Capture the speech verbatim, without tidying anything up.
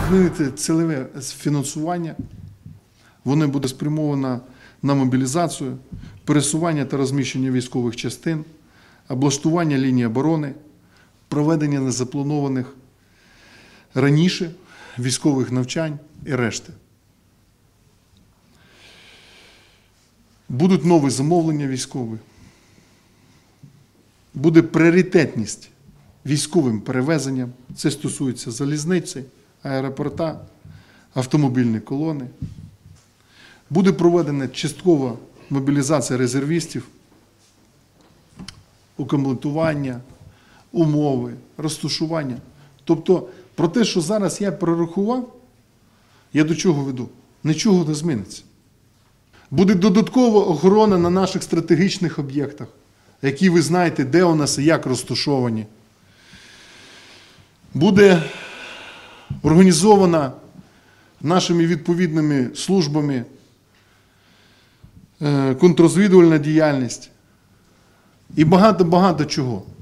Змінити цільове фінансування, воно буде спрямовано на мобілізацію, пересування та розміщення військових частин, облаштування лінії оборони, проведення незапланованих раніше військових навчань і решти. Будуть нові замовлення військові. Буде пріоритетність військовим перевезенням. Це стосується залізниці, аеропорта, автомобільні колони. Буде проведена часткова мобілізація резервістів, укомплектування, умови, розташування. Тобто, про те, що зараз я прорахував, я до чого веду? Нічого не зміниться. Буде додаткова охорона на наших стратегічних об'єктах, які ви знаєте, де у нас і як розташовані. Буде організована нашими відповідними службами контррозвідувальна діяльність і багато-багато чого.